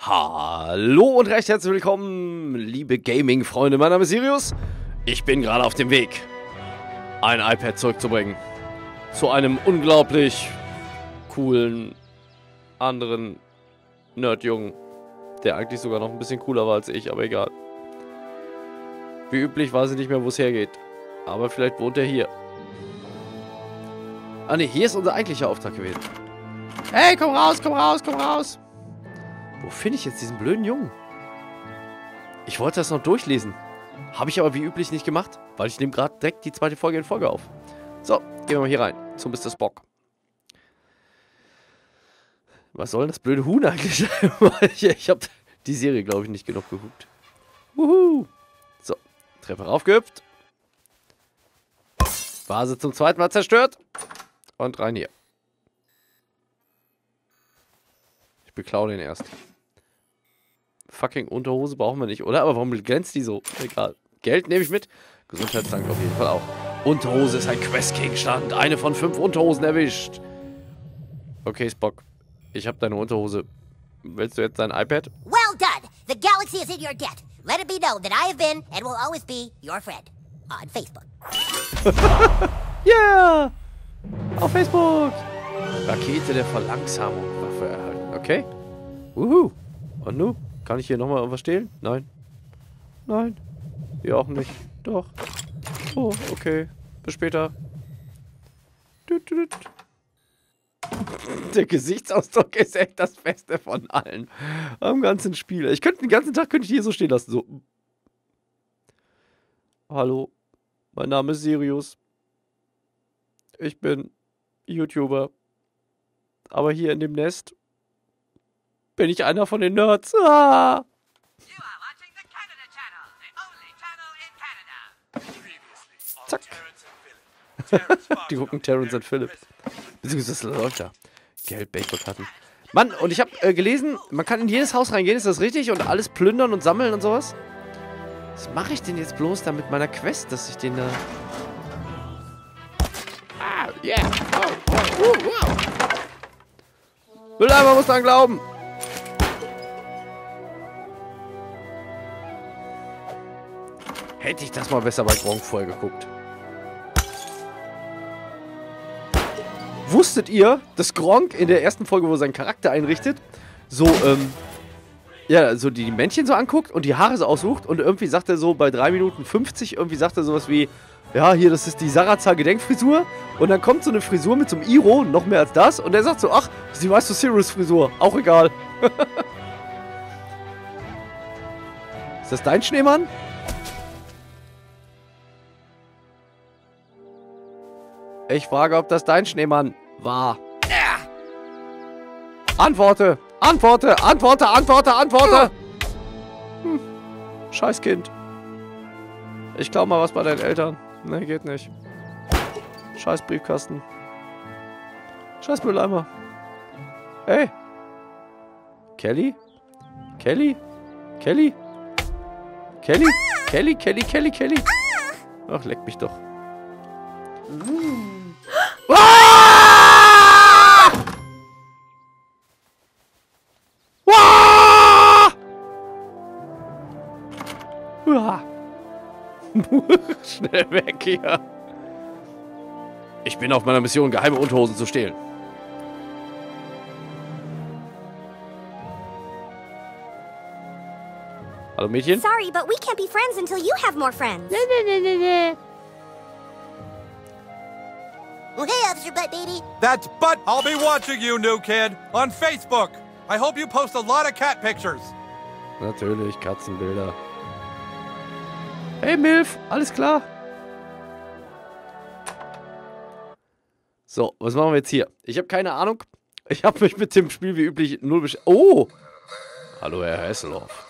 Hallo und recht herzlich willkommen, liebe Gaming-Freunde. Mein Name ist Sirius. Ich bin gerade auf dem Weg, ein iPad zurückzubringen. Zu einem unglaublich coolen, anderen Nerdjungen, der eigentlich sogar noch ein bisschen cooler war als ich, aber egal. Wie üblich weiß ich nicht mehr, wo es hergeht. Aber vielleicht wohnt er hier. Ah ne, hier ist unser eigentlicher Auftrag gewesen. Hey, komm raus, komm raus, komm raus. Wo finde ich jetzt diesen blöden Jungen? Ich wollte das noch durchlesen. Habe ich aber wie üblich nicht gemacht, weil ich nehme gerade direkt die zweite Folge in Folge auf. So, gehen wir mal hier rein, zum Mr. Spock. Was soll denn das blöde Huhn eigentlich? Ich habe die Serie, glaube ich, nicht genug geguckt. Wuhu! So, Treppe raufgehüpft. Vase zum zweiten Mal zerstört. Und rein hier. Ich beklau den erst. Fucking Unterhose brauchen wir nicht, oder? Aber warum glänzt die so? Egal. Geld nehme ich mit. Gesundheitstank auf jeden Fall auch. Unterhose ist ein Questgegenstand. Eine von 5 Unterhosen erwischt. Okay, Spock. Ich habe deine Unterhose. Willst du jetzt dein iPad? Well done! The galaxy is in your debt. Let it be known that I have been and will always be your friend. On Facebook. Yeah! Auf Facebook! Rakete der Verlangsamung. Waffe erhalten. Okay. Wuhu. Und nun? Kann ich hier nochmal irgendwas stehlen? Nein. Nein. Hier auch nicht. Doch. Oh, okay. Bis später. Der Gesichtsausdruck ist echt das Beste von allen. Am ganzen Spiel. Ich könnte den ganzen Tag hier so stehen lassen. So. Hallo. Mein Name ist Sirius. Ich bin YouTuber. Aber hier in dem Nest bin ich einer von den Nerds. Ah! Zack. Die gucken Terrence und Philip. Beziehungsweise das läuft da. Geld, Baseballkarten. Mann, und ich habe gelesen, man kann in jedes Haus reingehen, ist das richtig? Und alles plündern und sammeln und sowas? Was mache ich denn jetzt bloß da mit meiner Quest, dass ich den da... Ah, yeah. Wow. Mülleimer muss dran glauben. Hätte ich das mal besser bei Gronk vorher geguckt. Wusstet ihr, dass Gronk in der ersten Folge, wo er seinen Charakter einrichtet, so, ja, so die Männchen so anguckt und die Haare so aussucht und irgendwie sagt er so bei 3 Minuten 50, irgendwie sagt er sowas wie, ja, hier, das ist die Sarazar Gedenkfrisur und dann kommt so eine Frisur mit so einem Iro, noch mehr als das und er sagt so, ach, das ist die Master Sirius Frisur, auch egal. Ist das dein Schneemann? Ich frage, ob das dein Schneemann war. Antworte! Antworte! Antworte! Antworte! Antworte! Scheiß Kind. Ich klau mal was bei deinen Eltern. Ne, geht nicht. Scheiß Briefkasten. Scheiß Mülleimer. Hey! Kelly? Kelly? Kelly? Kelly? Kelly? Kelly? Kelly? Kelly? Ach, leck mich doch. Ah! Ah! Ah! Schnell weg hier. Ich bin auf meiner Mission, geheime Unterhosen zu stehlen. Hallo Mädchen? Sorry, but we can't be friends until you have more friends. Okay, Officer Butt Baby. That's Butt. I'll be watching you, new kid, on Facebook. I hope you post a lot of cat pictures. Natürlich, Katzenbilder. Hey Milf, alles klar? So, was machen wir jetzt hier? Ich habe keine Ahnung. Ich habe mich mit dem Spiel wie üblich null beschäftigt. Oh! Hallo, Herr Hasselhoff.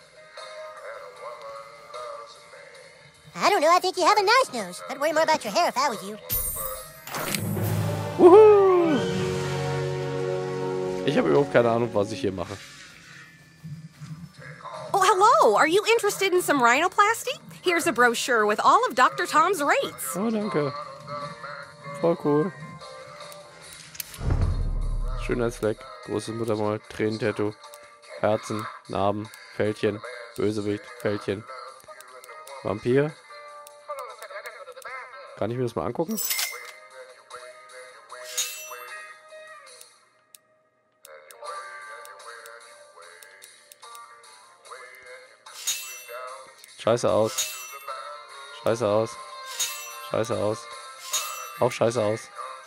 I don't know, I think you have a nice nose. I'd worry more about your hair if I was you. Wuhu! Ich habe überhaupt keine Ahnung, was ich hier mache. Oh, hello! Are you interested in some rhinoplasty? Here's a brochure with all of Dr. Tom's rates. Oh, danke. Voll cool. Schönheitsfleck, großes Muttermal, Tränentattoo. Herzen, Narben, Fältchen, Bösewicht, Fältchen. Vampir. Kann ich mir das mal angucken? Scheiße aus. Scheiße aus. Scheiße aus. Auch scheiße aus.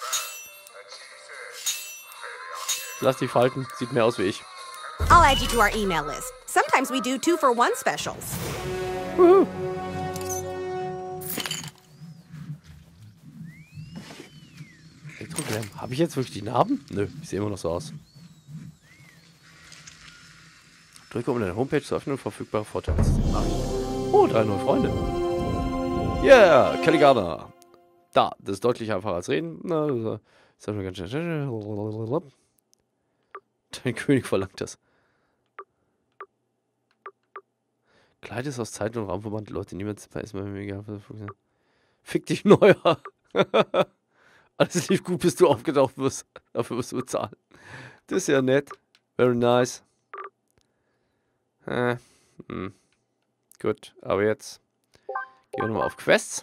Lass die falten. Sieht mehr aus wie ich. I'll add you to our email list. Sometimes we do 2-for-1 specials. Wuhu. Elektrogramm. Habe ich jetzt wirklich die Narben? Nö, ich sehe immer noch so aus. Drücke, um deine Homepage zu öffnen und verfügbare Vorteile zu sehen. Oh, 3 neue Freunde. Yeah, Kelly Gardner. Da, das ist deutlich einfacher als reden. Na, das ist mir ganz schnell. Dein König verlangt das. Kleid ist aus Zeit und Raumverband. Leute, niemand ist mir mega. Fick dich, Neuer. Alles lief gut, bis du aufgetaucht wirst. Dafür musst du bezahlen. Das ist ja nett. Very nice. Gut, aber jetzt gehen wir nochmal auf Quests.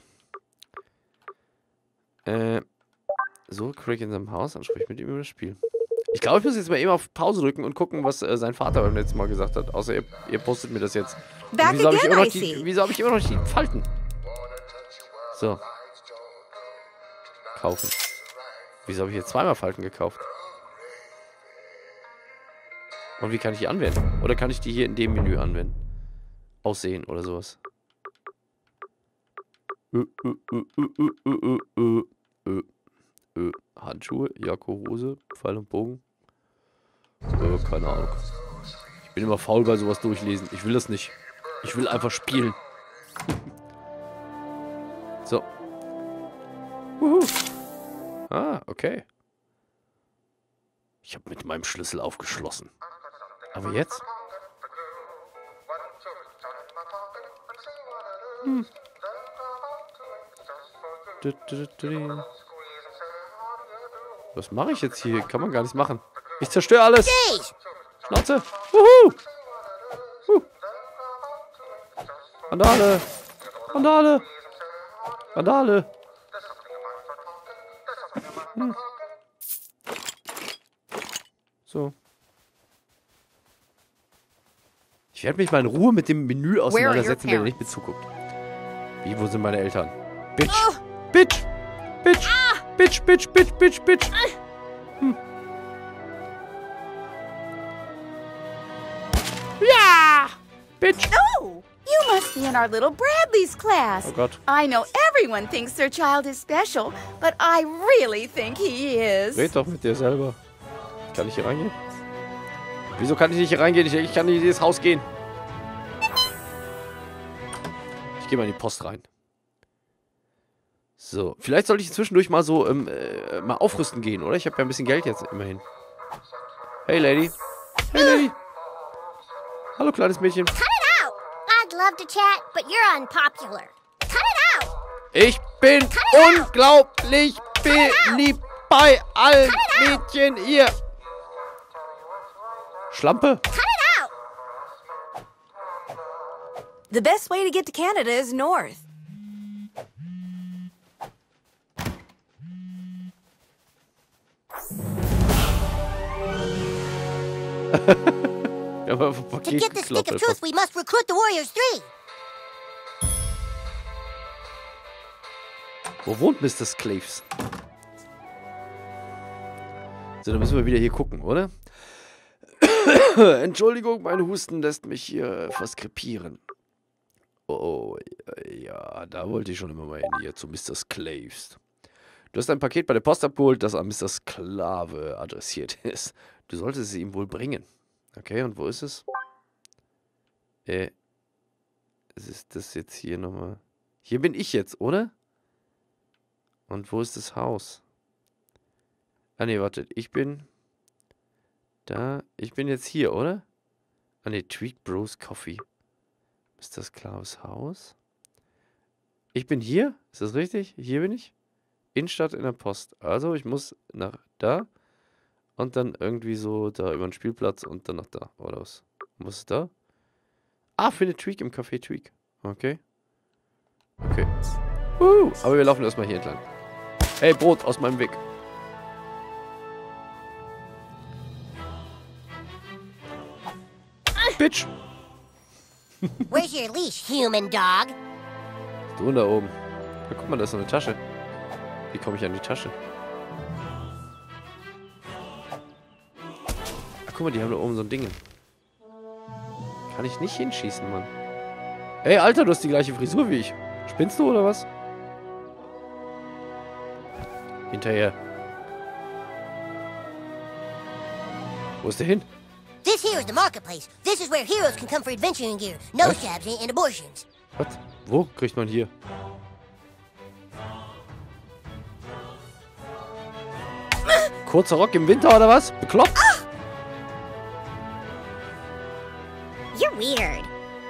So, Craig in seinem Haus, dann spreche ich mit ihm über das Spiel. Ich glaube, ich muss jetzt mal eben auf Pause drücken und gucken, was sein Vater beim letzten Mal gesagt hat. Außer ihr postet mir das jetzt. Wieso habe ich immer noch die Falten? So. Kaufen. Wieso habe ich jetzt zweimal Falten gekauft? Und wie kann ich die anwenden? Oder kann ich die hier in dem Menü anwenden? Aussehen oder sowas. Handschuhe, Jacke, Hose, Pfeil und Bogen. Keine Ahnung. Ich bin immer faul bei sowas durchlesen. Ich will das nicht. Ich will einfach spielen. So. Ah, okay. Ich habe mit meinem Schlüssel aufgeschlossen. Aber jetzt? Was mache ich jetzt hier? Kann man gar nicht machen. Ich zerstöre alles. Schnauze. Randale. Randale. Randale. So. Ich werde mich mal in Ruhe mit dem Menü auseinandersetzen, wenn er nicht mit zuguckt. Wie, wo sind meine Eltern? Bitch! Bitch! Bitch! Bitch, bitch, bitch, bitch, bitch! Ja! Bitch! Oh! You must be in our little Bradley's class. Oh Gott. I know everyone thinks their child is special, but I really think he is. Red doch mit dir selber. Kann ich hier reingehen? Wieso kann ich nicht hier reingehen? Ich kann nicht in dieses Haus gehen. Ich gehe mal in die Post rein. So, vielleicht sollte ich zwischendurch mal so mal aufrüsten gehen, oder? Ich habe ja ein bisschen Geld jetzt immerhin. Hey, Lady. Hey, Lady. Hallo, kleines Mädchen. Cut it out! I'd love to chat, but you're unpopular. Cut it out! Ich bin unglaublich beliebt bei allen Mädchen hier. Schlampe. Cut it out! The best way to get to Canada is north. To get the stick of truth, we must recruit the Warriors 3. Wo wohnt Mr. Sclaves? So, dann müssen wir wieder hier gucken, oder? Entschuldigung, mein Husten lässt mich hier fast krepieren. Oh, ja, da wollte ich schon immer mal hin, hier zu Mr. Sclaves. Du hast ein Paket bei der Post abgeholt, das an Mr. Sklave adressiert ist. Du solltest es ihm wohl bringen. Okay, und wo ist es? Ist das jetzt hier nochmal? Hier bin ich jetzt, oder? Und wo ist das Haus? Ah, ne, wartet. Ich bin da. Ich bin jetzt hier, oder? Ah, ne, Tweak Bros Coffee. Ist das Klaus Haus? Ich bin hier? Ist das richtig? Hier bin ich? Innenstadt in der Post. Also, ich muss nach da. Und dann irgendwie so da über den Spielplatz und dann nach da. Oder was? Was ist da? Ah, findet Tweak im Café Tweak. Okay. Okay. Aber wir laufen erstmal hier entlang. Hey, Brot, aus meinem Weg. Bitch. Where's your leash, human dog? Du da oben. Ja, guck mal, da ist so eine Tasche. Wie komme ich an die Tasche? Ach, guck mal, die haben da oben so ein Ding. Kann ich nicht hinschießen, Mann. Ey, Alter, du hast die gleiche Frisur wie ich. Spinnst du oder was? Hinterher. Wo ist der hin? This here is the marketplace. This is where heroes can come for adventuring gear, nose jabs, and abortions. Was? Wo kriegt man hier? Kurzer Rock im Winter oder was? Bekloppt? You're weird.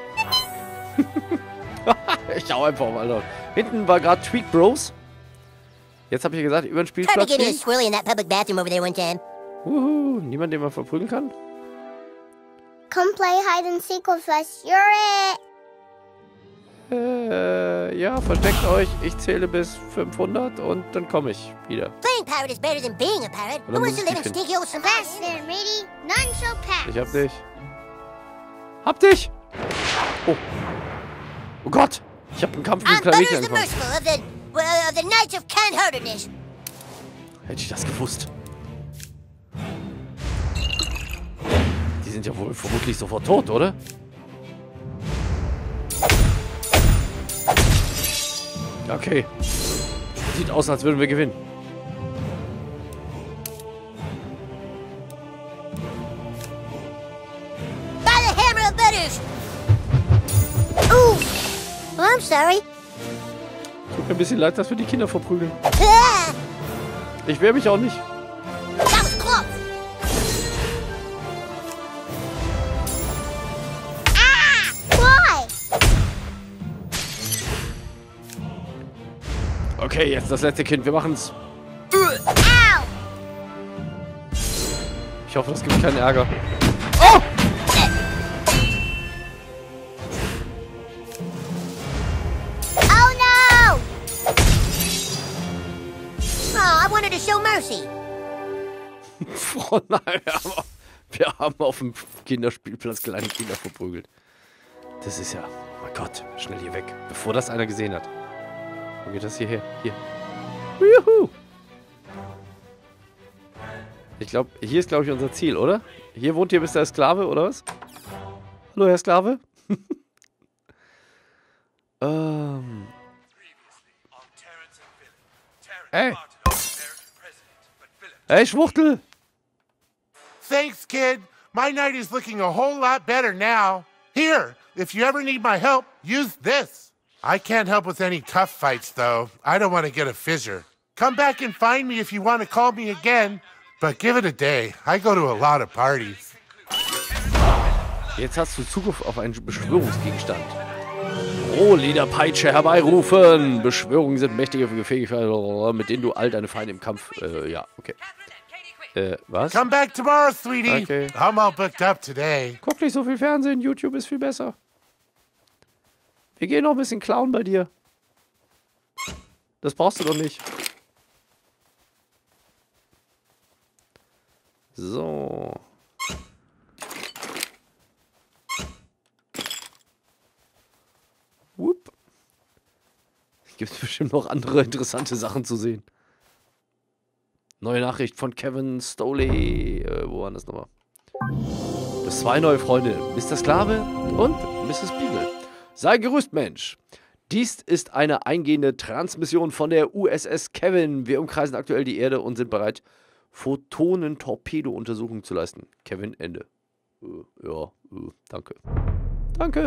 Ich hau einfach mal Alter. Hinten war gerade Tweak Bros. Jetzt habe ich ja gesagt, über den Tried to Spielplatz get in a gehen. swirly in that public bathroom over there one time. Niemand, den man verprügeln kann? Come play hide and seek with us. You're it. Ja, versteckt euch. Ich zähle bis 500 und dann komme ich wieder. Playing pirate is better than being a pirate. Oder Who wants muss to ich live die in finden? stinky old Somalia? Pass there, matey. None shall pass. Ich hab dich. Hab dich! Oh. Oh Gott! Ich hab einen Kampf mit I'm dem kleinen Butters Mädchen the angefangen. Merciful of the Knights of Kind-Heartedness. Hätte ich das gewusst. Die sind ja wohl vermutlich sofort tot, oder? Okay. Sieht aus, als würden wir gewinnen. By the hammer of Butters. Ooh. Oh, I'm sorry. Tut mir ein bisschen leid, dass wir die Kinder verprügeln. Ah, Ich wehre mich auch nicht. that was close. Why? Okay, jetzt das letzte Kind. Wir machen's. Ow! Ich hoffe, das gibt keinen Ärger. Oh no! Oh, I wanted to show mercy. Oh nein, wir haben auf dem Kinderspielplatz kleine Kinder verprügelt. Das ist ja... Oh mein Gott, schnell hier weg. Bevor das einer gesehen hat. Wo geht das hierher? Hier. Juhu! Ich glaube, hier ist, glaube ich, unser Ziel, oder? Hier wohnt hier bis der Sklave, oder was? Hallo, Herr Sklave? Hey! Hey, Schwuchtel! Thanks, kid. My night is looking a whole lot better now. Here, if you ever need my help, use this. I can't help with any tough fights, though. I don't want to get a fissure. Come back and find me if you want to call me again, but give it a day. I go to a lot of parties. Jetzt hast du Zugriff auf einen Beschwörungsgegenstand. Rohliederpeitsche herbeirufen. Beschwörungen sind mächtige Fähigkeiten, mit denen du all deine Feinde im Kampf... ja, okay. Was? Come back tomorrow, sweetie. Okay. I'm all booked up today. Guck nicht so viel Fernsehen, YouTube ist viel besser. Wir gehen noch ein bisschen klauen bei dir. Das brauchst du doch nicht. So. Whoop. Gibt es bestimmt noch andere interessante Sachen zu sehen. Neue Nachricht von Kevin Stoley. Wo waren das nochmal? Du hast 2 neue Freunde. Mr. Sklave und Mrs. Beagle. Sei gerüstet, Mensch. Dies ist eine eingehende Transmission von der USS Kevin. Wir umkreisen aktuell die Erde und sind bereit, Photonen-Torpedo-Untersuchungen zu leisten. Kevin, Ende. Danke. Danke.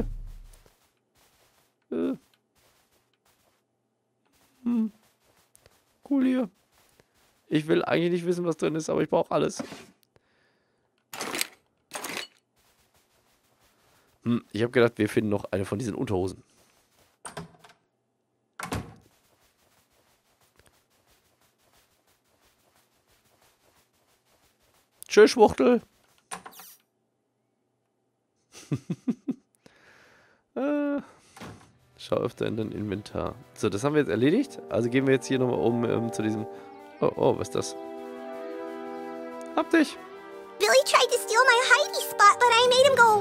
Cool hier. Ich will eigentlich nicht wissen, was drin ist, aber ich brauche alles. Ich habe gedacht, wir finden noch eine von diesen Unterhosen. Tschüss, Schwuchtel. Schau öfter in dein Inventar. So, das haben wir jetzt erledigt. Also gehen wir jetzt hier nochmal um zu diesem... Oh, was ist das? Hab dich! Billy tried to steal my hidey spot, but I made him go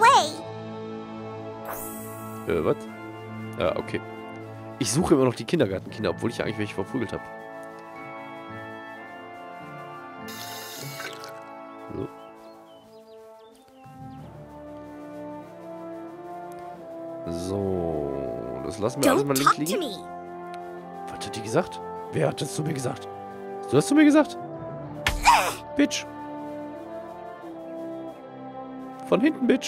away. Was? Ja, okay. Ich suche immer noch die Kindergartenkinder, obwohl ich eigentlich welche verprügelt habe. So. So, das lassen wir alles mal links liegen. Was hat die gesagt? Wer hat das zu mir gesagt? Hast du das zu mir gesagt? Bitch. Von hinten, Bitch.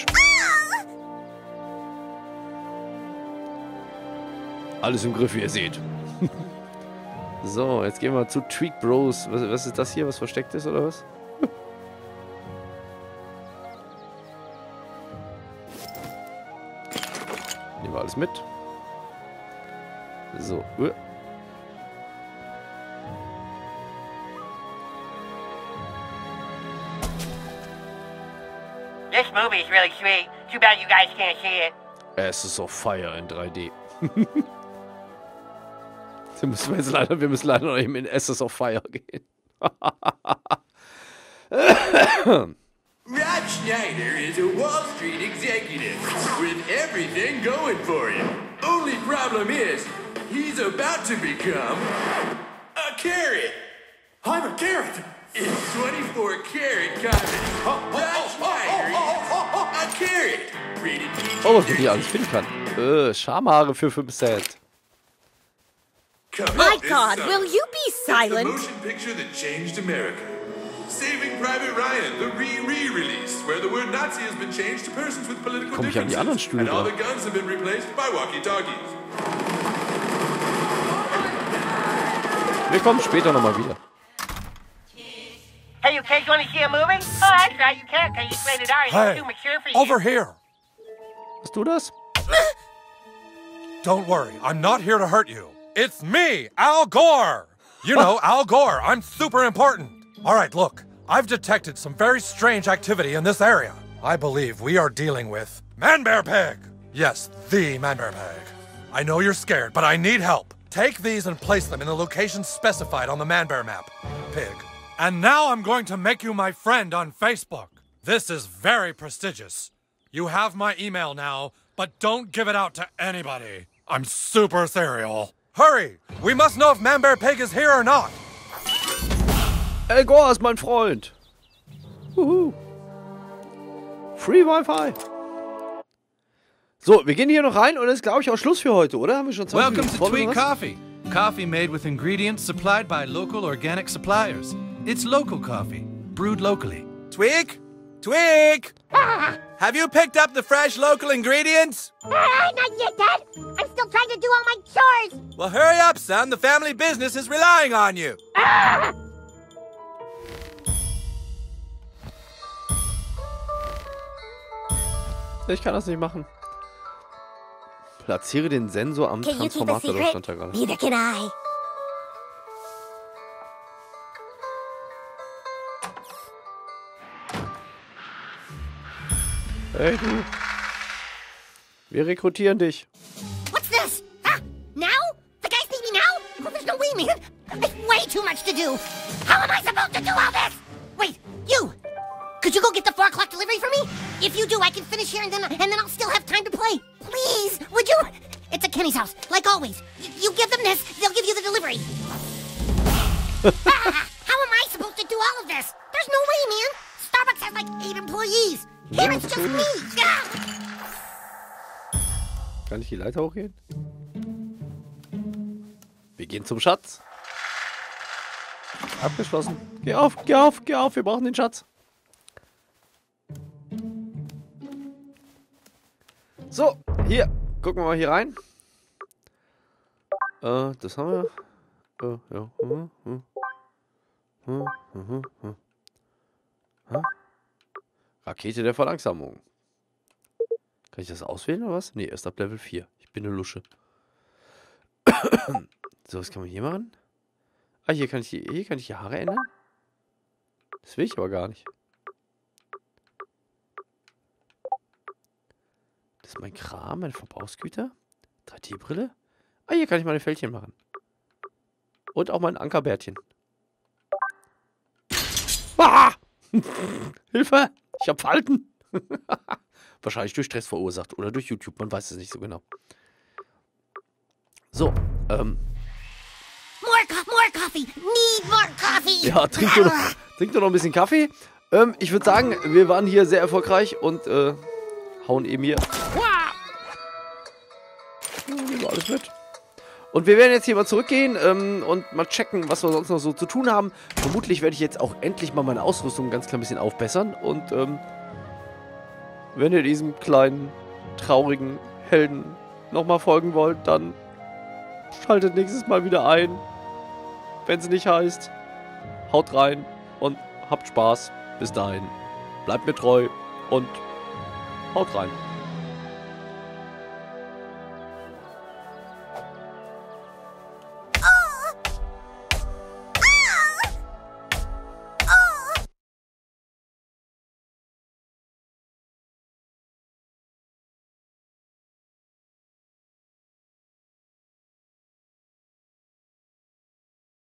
Alles im Griff, wie ihr seht. So, jetzt gehen wir zu Tweak Bros. Was ist das hier? Was versteckt ist, oder was? Nehmen wir alles mit. So. This movie is really sweet. Too bad you guys can't see it. Asses of Fire in 3D. Wir müssen leider noch eben in Asses of Fire gehen. Rob Schneider is a Wall Street executive with everything going for him. Only problem is, he's about to become a carrot. I'm a carrot. In 24-karat comedy, Rob Schneider is a carrot. Rated PG. Oh, was man hier alles finden kann. Schamhaare für 5 Cent. My God, will you be silent? The motion picture that changed America. Saving Private Ryan, the re-release, where the word Nazi has been changed to persons with political Komm ich an die anderen differences, Stühle and all dran? the guns have been replaced by walkie-talkies. Wir kommen später nochmal wieder. Hey, you kids want to see a movie? Oh, that's right, you can't because it's rated R. Hey, It's too mature for you. over here. Hast du das? Don't worry, I'm not here to hurt you. It's me, Al Gore. You know, Al Gore. I'm super important. All right, look. I've detected some very strange activity in this area. I believe we are dealing with Man-Bear Pig. Yes, the Man-Bear Pig. I know you're scared, but I need help. Take these and place them in the locations specified on the Man-Bear map, Pig. And now I'm going to make you my friend on Facebook. This is very prestigious. You have my email now, but don't give it out to anybody. I'm super serial. Hurry! We must know if Man-Bear Pig is here or not. Al Gore ist mein Freund. Free Wi-Fi. So, wir gehen hier noch rein und das ist, glaube ich, auch Schluss für heute, oder? Haben wir schon 20 Welcome Minuten to voll, Tweak oder was? Coffee. Coffee made with ingredients supplied by local organic suppliers. It's local coffee, brewed locally. Tweak? Tweak! Have you picked up the fresh local ingredients? Not yet, Dad. I'm still trying to do all my chores. Well, hurry up, son. The family business is relying on you. Ich kann das nicht machen. Platziere den Sensor am Can you keep a Transformator, da secret? stand da gerade. Neither can I. Hey, du. Wir rekrutieren dich. What's this? Huh? Now? The guys need me now? Oh, there's no way, man. It's way too much to do. How am I supposed to do all this? Wait, you! Could you go get the 4 o'clock delivery for me? If you do, I can finish here and then I'll still have time to play. Please, would you? It's at Kenny's house, like always. You give them this, they'll give you the delivery. How am I supposed to do all of this? There's no way, man. Starbucks has like 8 employees. Here it's just me. Kann ich die Leiter hochgehen? Wir gehen zum Schatz. Abgeschlossen. Geh auf, geh auf, geh auf. Wir brauchen den Schatz. So, hier. Gucken wir mal hier rein. Das haben wir. Ja. Rakete der Verlangsamung. Kann ich das auswählen oder was? Ne, erst ab Level 4. Ich bin eine Lusche. So, was kann man hier machen? Ah, hier kann ich die Haare ändern? Das will ich aber gar nicht. Das ist mein Kram, meine Verbrauchsgüter. 3D-Brille. Ah, hier kann ich meine Fältchen machen. Und auch mein Ankerbärtchen. Ah! Hilfe! Ich hab Falten! Wahrscheinlich durch Stress verursacht. Oder durch YouTube, man weiß es nicht so genau. So, More coffee! Need more coffee! ja, trink doch noch ein bisschen Kaffee. Ich würde sagen, wir waren hier sehr erfolgreich und hauen eben hier. Nehmen wir alles mit. Und wir werden jetzt hier mal zurückgehen und mal checken, was wir sonst noch so zu tun haben. Vermutlich werde ich jetzt auch endlich mal meine Ausrüstung ein ganz klein bisschen aufbessern. Und wenn ihr diesem kleinen, traurigen Helden nochmal folgen wollt, dann schaltet nächstes Mal wieder ein. Wenn es nicht heißt, haut rein und habt Spaß. Bis dahin, bleibt mir treu und haut rein.